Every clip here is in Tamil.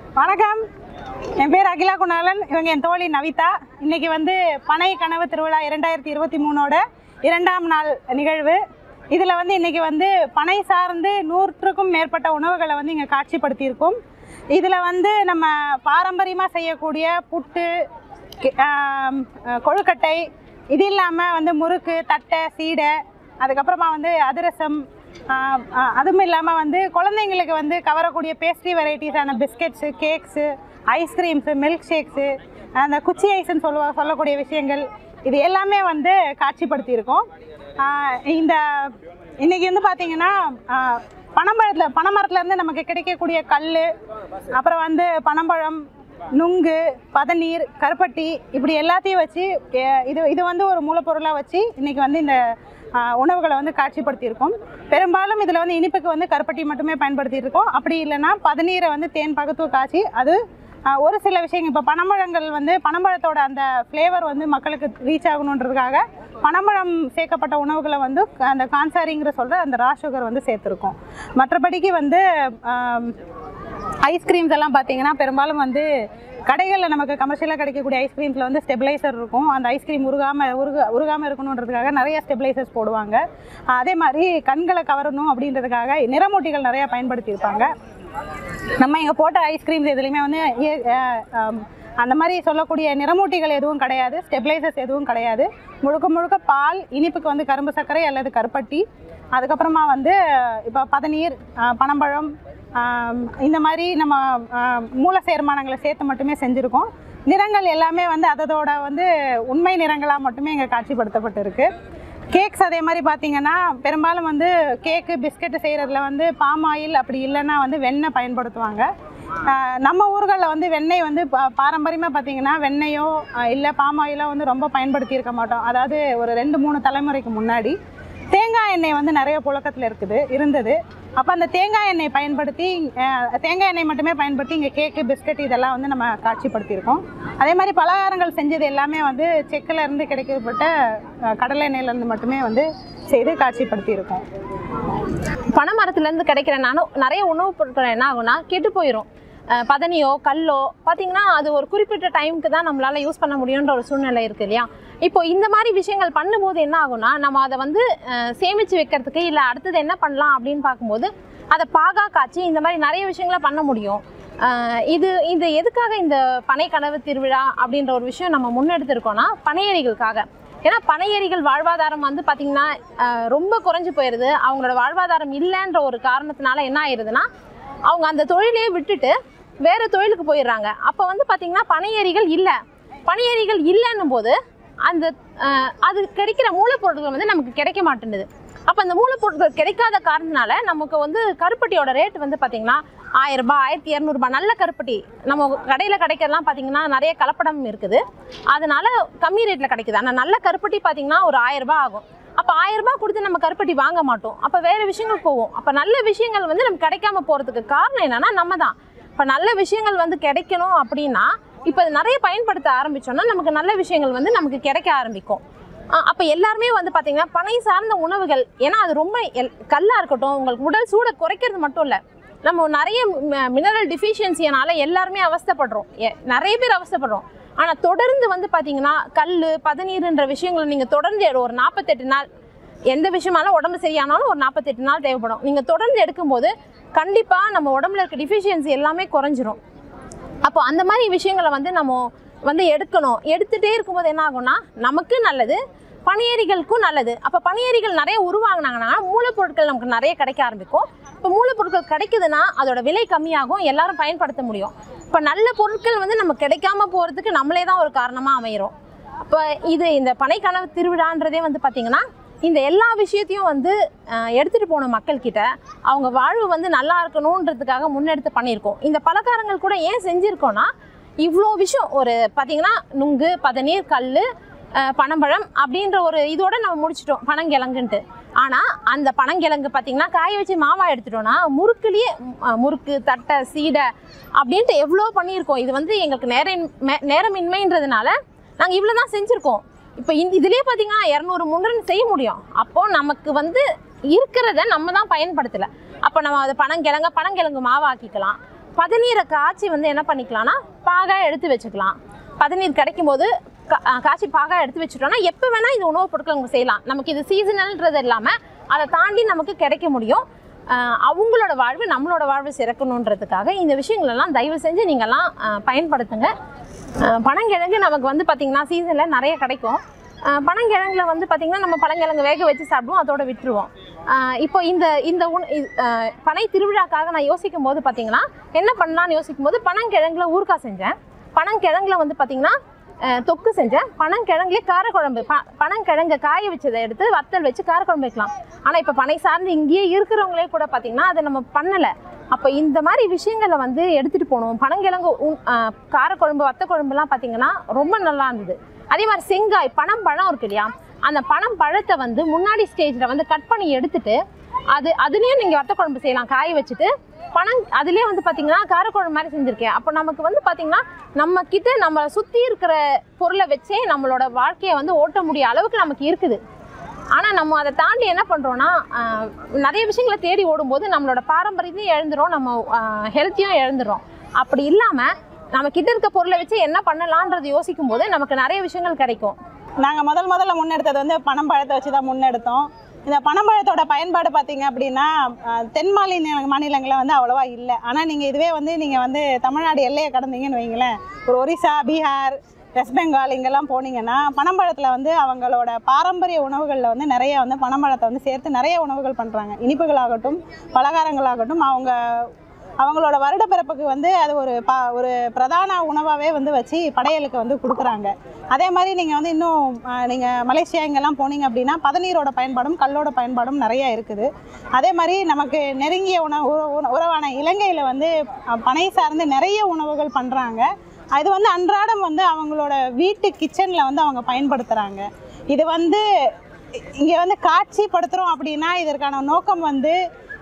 வணக்கம், என் பேர் அகிலா குணாலன். இவங்க என் தோழி நவிதா. இன்றைக்கி வந்து பனை கனவு திருவிழா 2023ஓட 2ஆம் நாள் நிகழ்வு. இதில் வந்து இன்றைக்கி வந்து பனை சார்ந்து 100க்கும் மேற்பட்ட உணவுகளை வந்து இங்கே காட்சிப்படுத்தியிருக்கோம். இதில் வந்து நம்ம பாரம்பரியமாக செய்யக்கூடிய புட்டு, கொழுக்கட்டை, இது இல்லாமல் வந்து முறுக்கு, தட்டை, சீடை, அதுக்கப்புறமா வந்து அதிரசம், அதுவும் இல்லாமல் வந்து குழந்தைங்களுக்கு வந்து கவரக்கூடிய பேஸ்ட்ரி வெரைட்டிஸான biscuits, cakes, ice creams, milk shakes, அந்த குச்சி ஐஸ்ன்னு சொல்லக்கூடிய விஷயங்கள், இது எல்லாமே வந்து காட்சிப்படுத்தியிருக்கோம். இன்றைக்கி வந்து பார்த்திங்கன்னா பனைமரத்துலேருந்து நமக்கு கிடைக்கக்கூடிய கல், அப்புறம் வந்து பனம்பழம், நுங்கு, பதநீர், கருப்பட்டி, இப்படி எல்லாத்தையும் வச்சு இது வந்து ஒரு மூலப்பொருளாக வச்சு இன்றைக்கி வந்து இந்த உணவுகளை வந்து காட்சிப்படுத்தியிருக்கோம். பெரும்பாலும் இதில் வந்து இனிப்புக்கு வந்து கருப்பட்டி மட்டுமே பயன்படுத்தியிருக்கோம். அப்படி இல்லைன்னா பதநீரை வந்து தேன் பகுத்து காய்ச்சி அது ஒரு சில விஷயங்கள், இப்போ பனம்பழங்கள் வந்து பனம்பழத்தோட அந்த ஃப்ளேவர் வந்து மக்களுக்கு ரீச் ஆகணுன்றதுக்காக பனம்பழம் சேர்க்கப்பட்ட உணவுகளை வந்து அந்த கான்சாரிங்கிற சொல்கிற அந்த ரா சுகர் வந்து சேர்த்துருக்கோம். மற்றபடிக்கு வந்து ஐஸ்கிரீம்ஸ் எல்லாம் பார்த்திங்கன்னா பெரும்பாலும் வந்து கடைகளில் நமக்கு கமர்ஷியலாக கிடைக்கக்கூடிய ஐஸ்கிரீம்ஸில் வந்து ஸ்டெபிளைசர் இருக்கும். அந்த ஐஸ்கிரீம் உருகாமல் இருக்கணுன்றதுக்காக நிறைய ஸ்டெபிளைசர்ஸ் போடுவாங்க. அதே மாதிரி கண்களை கவரணும் அப்படின்றதுக்காக நிறமூட்டிகள் நிறையா பயன்படுத்தியிருப்பாங்க. நம்ம இங்கே போட்ட ஐஸ்கிரீம்ஸ் எதுலேயுமே வந்து அந்த மாதிரி சொல்லக்கூடிய நிறமூட்டிகள் எதுவும் கிடையாது, ஸ்டெபிளைசர்ஸ் எதுவும் கிடையாது. முழுக்க பால், இனிப்புக்கு வந்து கரும்பு சர்க்கரை அல்லது கருப்பட்டி, அதுக்கப்புறமா வந்து இப்போ பதநீர், பனம்பழம், இந்த மாதிரி நம்ம மூல சேர்மானங்களை சேர்த்து மட்டுமே செஞ்சுருக்கோம். நிறங்கள் எல்லாமே வந்து அதோட வந்து உண்மை நிறங்களாக மட்டுமே இங்கே காட்சிப்படுத்தப்பட்டிருக்கு. கேக்ஸ் அதே மாதிரி பார்த்திங்கன்னா பெரும்பாலும் வந்து கேக்கு, பிஸ்கெட்டு செய்கிறதுல வந்து பாம் ஆயில், அப்படி இல்லைன்னா வந்து வெண்ணெய் பயன்படுத்துவாங்க. நம்ம ஊர்களில் வந்து வெண்ணெய் வந்து பாரம்பரியமாக பார்த்திங்கன்னா வெண்ணெயோ இல்லை பாம் ஆயிலோ வந்து ரொம்ப பயன்படுத்தியிருக்க மாட்டோம். அதாவது ஒரு 2-3 தலைமுறைக்கு முன்னாடி தேங்காய் எண்ணெய் வந்து நிறைய புழக்கத்தில் இருந்தது. அப்போ அந்த தேங்காய் எண்ணெய் மட்டுமே பயன்படுத்தி இங்கே கேக்கு, பிஸ்கட் இதெல்லாம் வந்து நம்ம காட்சிப்படுத்தியிருக்கோம். அதே மாதிரி பலகாரங்கள் செஞ்சது எல்லாமே வந்து செக்கில் இருந்து கிடைக்கப்பட்ட கடலை எண்ணெயிலேருந்து மட்டுமே வந்து செய்து காட்சிப்படுத்தியிருக்கோம். பனை மரத்துலேருந்து கிடைக்கிற நிறைய உணவுப் பொருட்கள் என்ன ஆகும்னா கெட்டு போயிடும். பதனியோ கல்லோ பார்த்திங்கன்னா அது ஒரு குறிப்பிட்ட டைமுக்கு தான் நம்மளால் யூஸ் பண்ண முடியுன்ற ஒரு சூழ்நிலை இருக்குது இல்லையா? இப்போ இந்த மாதிரி விஷயங்கள் பண்ணும்போது என்ன ஆகும்னா நம்ம அதை வந்து சேமித்து வைக்கிறதுக்கு இல்லை அடுத்தது என்ன பண்ணலாம் அப்படின்னு பார்க்கும்போது அதை பாகா காய்ச்சி இந்த மாதிரி நிறைய விஷயங்களை பண்ண முடியும். இது எதுக்காக இந்த பனை கனவு திருவிழா அப்படின்ற ஒரு விஷயம் நம்ம முன்னெடுத்திருக்கோம்னா பனையேரிகளுக்காக. ஏன்னா பனையேரிகள் வாழ்வாதாரம் வந்து பார்த்திங்கன்னா ரொம்ப குறைஞ்சி போயிடுது. அவங்களோட வாழ்வாதாரம் இல்லைன்ற ஒரு காரணத்தினால என்ன ஆயிடுதுன்னா அவங்க அந்த தொழிலையே விட்டுட்டு வேறு தொழிலுக்கு போயிடுறாங்க. அப்போ வந்து பார்த்திங்கன்னா பனையேரிகள் இல்லைன்னும் போது அது கிடைக்கிற மூலப்பொருட்கள் வந்து நமக்கு கிடைக்க மாட்டேங்குது. அப்போ அந்த மூலப்பொருட்கள் கிடைக்காத காரணத்தினால நமக்கு வந்து கருப்பட்டியோட ரேட் வந்து பார்த்திங்கன்னா 1000 ரூபாய், 1200 ரூபாய். நல்ல கருப்பட்டி நம்ம கடையில் கிடைக்கிறதுலாம் பார்த்திங்கன்னா நிறைய கலப்படம் இருக்குது, அதனால கம்மி ரேட்டில் கிடைக்குது. ஆனால் நல்ல கருப்பட்டி பார்த்திங்கன்னா ஒரு 1000 ரூபாய் ஆகும். அப்போ 1000 ரூபாய் கொடுத்து நம்ம கருப்பட்டி வாங்க மாட்டோம். அப்போ வேறு விஷயங்கள் போவோம். அப்போ நல்ல விஷயங்கள் வந்து நமக்கு கிடைக்காம போகிறதுக்கு காரணம் என்னென்னா நம்ம தான். இப்போ நல்ல விஷயங்கள் வந்து கிடைக்கணும் அப்படின்னா இப்போ நிறைய பயன்படுத்த ஆரம்பித்தோம்னா நமக்கு நல்ல விஷயங்கள் வந்து நமக்கு கிடைக்க ஆரம்பிக்கும். அப்போ எல்லாருமே வந்து பார்த்திங்கன்னா பனை சார்ந்த உணவுகள், ஏன்னா அது ரொம்ப கல்லாக இருக்கட்டும், உங்களுக்கு உடல் சூடை குறைக்கிறது மட்டும் இல்லை, நம்ம நிறைய மினரல் டிஃபிஷியன்சியனால எல்லாருமே அவஸ்தைப்படுறோம், நிறைய பேர் அவஸ்தைப்படுறோம். ஆனால் தொடர்ந்து வந்து பார்த்திங்கன்னா கல், பதநீர்ன்ற விஷயங்களை நீங்கள் தொடர்ந்து ஒரு 48 நாள், எந்த விஷயமாலும் உடம்பு சரியானாலும் ஒரு 48 நாள் தேவைப்படும். நீங்கள் தொடர்ந்து எடுக்கும்போது கண்டிப்பாக நம்ம உடம்புல இருக்க டிஃபிஷியன்சி எல்லாமே குறைஞ்சிரும். அப்போ அந்த மாதிரி விஷயங்களை வந்து நம்ம வந்து எடுத்துகிட்டே இருக்கும்போது என்ன ஆகும்னா நமக்கு நல்லது, பனையேரிகளுக்கும் நல்லது. அப்போ பனையேரிகள் நிறைய உருவாங்கினாங்கன்னா மூலப்பொருட்கள் நமக்கு நிறைய கிடைக்க ஆரம்பிக்கும். இப்போ மூலப்பொருட்கள் கிடைக்குதுன்னா அதோட விலை கம்மியாகும், எல்லாரும் பயன்படுத்த முடியும். இப்போ நல்ல பொருட்கள் வந்து நம்ம கிடைக்காம போகிறதுக்கு நம்மளே தான் ஒரு காரணமாக அமைகிறோம். இப்போ இந்த பனை கனவு திருவிழான்றதே வந்து பார்த்திங்கன்னா இந்த எல்லா விஷயத்தையும் வந்து எடுத்துகிட்டு போன மக்கள்கிட்ட அவங்க வாழ்வு வந்து நல்லா இருக்கணுன்றதுக்காக முன்னெடுத்து பண்ணியிருக்கோம். இந்த பலகாரங்கள் கூட ஏன் செஞ்சுருக்கோன்னா இவ்வளோ விஷயம் ஒரு பார்த்திங்கன்னா நுங்கு, பதநீர், கல், பனம்பழம் அப்படின்ற ஒரு இதோட நம்ம முடிச்சிட்டோம் பனங்கிழங்குன்ட்டு. ஆனால் அந்த பனங்கிழங்கு பார்த்திங்கன்னா காய வச்சு மாவாக எடுத்துட்டோன்னா முறுக்கு, தட்டை, சீடை அப்படின்ட்டு எவ்வளோ பண்ணியிருக்கோம். இது வந்து எங்களுக்கு நேரமின்மைன்றதுனால நாங்கள் இவ்வளோ தான் செஞ்சுருக்கோம். இப்போ இதுலேயே பார்த்திங்கன்னா 200-300 செய்ய முடியும். அப்போது நமக்கு வந்து இருக்கிறத நம்ம தான் பயன்படுத்தலை. அப்போ நம்ம அதை பனங்கிழங்கு மாவாக்கிக்கலாம். பதநீரை காய்ச்சி வந்து என்ன பண்ணிக்கலாம்னா பாகாக எடுத்து வச்சுக்கலாம். பதநீர் கிடைக்கும் போது காய்ச்சி பாகாக எடுத்து வச்சுட்டோம்னா எப்போ வேணால் இந்த உணவுப் பொருட்கள் நம்ம செய்யலாம். நமக்கு இது சீசனல்ன்றது இல்லாமல் அதை தாண்டி நமக்கு கிடைக்க முடியும். அவங்களோட வாழ்வு நம்மளோட வாழ்வு சிறக்கணுன்றதுக்காக இந்த விஷயங்களெல்லாம் தயவு செஞ்சு நீங்கள்லாம் பயன்படுத்துங்க. பனங்கிழங்கு நமக்கு வந்து பார்த்திங்கன்னா சீசனில் நிறைய கிடைக்கும். பனங்கிழங்குல வந்து பார்த்திங்கன்னா நம்ம பனங்கிழங்கு வேக வச்சு சாப்பிடுவோம், அதோட விட்டுருவோம். இப்போ இந்த பனை திருவிழாக்காக நான் யோசிக்கும் போது பார்த்திங்கன்னா என்ன பண்ணலான்னு யோசிக்கும் போது பனங்கிழங்குல ஊறுகாய் செஞ்சேன். பனங்கிழங்குல வந்து பார்த்திங்கன்னா தொக்கு செஞ்சேன். பனங்கிழங்குலேயே காரக்குழம்பு, பனங்கிழங்கை காய வச்சதை எடுத்து வத்தல் வச்சு காரக்குழம்பு வைக்கலாம். ஆனால் இப்போ பனை சார்ந்து இங்கேயே இருக்கிறவங்களே கூட பார்த்திங்கன்னா அதை நம்ம பண்ணலை. அப்போ இந்த மாதிரி விஷயங்களை வந்து எடுத்துகிட்டு போகணும். பனங்கிழங்கு காரக்குழம்பு வத்த குழம்புலாம் பார்த்திங்கன்னா ரொம்ப நல்லா இருந்தது. அதே மாதிரி செங்காய் பனம் இருக்கு இல்லையா, அந்த பனம் பழத்தை வந்து முன்னாடி ஸ்டேஜில் வந்து கட் பண்ணி எடுத்துட்டு அதுலேயும் நீங்கள் வத்த குழம்பு செய்யலாம். காய வச்சுட்டு அதுலேயே வந்து பார்த்திங்கன்னா காரக்குழம்பு மாதிரி செஞ்சுருக்கேன். அப்போ நமக்கு வந்து பார்த்திங்கன்னா நம்ம கிட்ட நம்மளை சுற்றி இருக்கிற பொருளை வச்சே நம்மளோட வாழ்க்கையை வந்து ஓட்ட முடிய அளவுக்கு நமக்கு இருக்குது. ஆனால் நம்ம அதை தாண்டி என்ன பண்ணுறோன்னா நிறைய விஷயங்களை தேடி ஓடும்போது நம்மளோட பாரம்பரியத்தையும் இழந்துடும், நம்ம ஹெல்த்தையும் இழந்துடும். அப்படி இல்லாமல் நம்ம கிட்ட இருக்க பொருளை வச்சு என்ன பண்ணலான்றது யோசிக்கும் போது நமக்கு நிறைய விஷயங்கள் கிடைக்கும். நாங்கள் முதல்ல முன்னெடுத்தது வந்து பனம்பழத்தை வச்சு தான் முன்னெடுத்தோம். இந்த பனம்பழத்தோட பயன்பாடு பார்த்தீங்க அப்படின்னா தென் மாநிலங்களில் வந்து அவ்வளோவா இல்லை. ஆனால் நீங்கள் இதுவே வந்து நீங்கள் வந்து தமிழ்நாடு எல்லையை கடந்தீங்கன்னு வைங்களேன், ஒரு ஒரிசா, பீகார், வெஸ்ட் பெங்கால் இங்கெல்லாம் போனீங்கன்னா பனம்பழத்தில் வந்து அவங்களோட பாரம்பரிய உணவுகளில் வந்து நிறைய வந்து பனம்பழத்தை வந்து சேர்த்து நிறைய உணவுகள் பண்ணுறாங்க. இனிப்புகளாகட்டும் பலகாரங்களாகட்டும் அவங்களோட வருடப்பிறப்புக்கு வந்து அது ஒரு பிரதான உணவாகவே வந்து வச்சு படையலுக்கு வந்து கொடுக்குறாங்க. அதே மாதிரி நீங்கள் வந்து இன்னும் நீங்கள் மலேசியா இங்கெல்லாம் போனீங்க அப்படின்னா பதநீரோட பயன்பாடும் கல்லோட பயன்பாடும் நிறையா இருக்குது. அதே மாதிரி நமக்கு நெருங்கிய உறவான இலங்கையில் வந்து பனை சார்ந்து நிறைய உணவுகள் பண்ணுறாங்க. அது வந்து அன்றாடம் வந்து அவங்களோட வீட்டு கிச்சனில் வந்து அவங்க பயன்படுத்துகிறாங்க. இது வந்து இங்கே வந்து காட்சிப்படுத்துகிறோம் அப்படின்னா இதற்கான நோக்கம் வந்து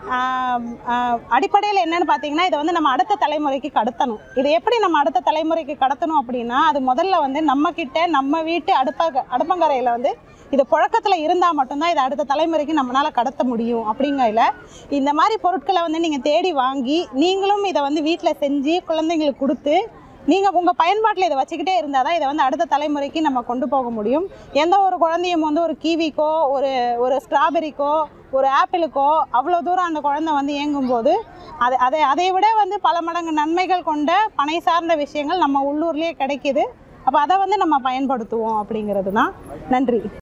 அடிப்படையில் என்னன்னு பார்த்தீங்கன்னா இதை வந்து நம்ம அடுத்த தலைமுறைக்கு கடத்தணும். இதை எப்படி நம்ம அடுத்த தலைமுறைக்கு கடத்தணும் அப்படின்னா அது முதல்ல வந்து நம்மக்கிட்ட நம்ம வீட்டு அடுப்பங்கரையில் வந்து இது புழக்கத்தில் இருந்தால் மட்டும்தான் இதை அடுத்த தலைமுறைக்கு நம்மளால் கடத்த முடியும். அப்படிங்கையில் இந்த மாதிரி பொருட்களை வந்து நீங்கள் தேடி வாங்கி நீங்களும் இதை வந்து வீட்டில் செஞ்சு குழந்தைங்களுக்கு கொடுத்து நீங்கள் உங்கள் பயன்பாட்டில் இதை வச்சுக்கிட்டே இருந்தால் தான் இதை வந்து அடுத்த தலைமுறைக்கு நம்ம கொண்டு போக முடியும். எந்த ஒரு குழந்தையும் வந்து ஒரு கீவிக்கோ ஒரு ஸ்ட்ராபெரிக்கோ ஒரு ஆப்பிளுக்கோ அவ்வளோ தூரம் அந்த குழந்தை வந்து இயங்கும்போது அதை விட வந்து பல மடங்கு நன்மைகள் கொண்ட பனை சார்ந்த விஷயங்கள் நம்ம உள்ளூர்லேயே கிடைக்கிது. அப்போ அதை வந்து நம்ம பயன்படுத்துவோம் அப்படிங்கிறது தான். நன்றி.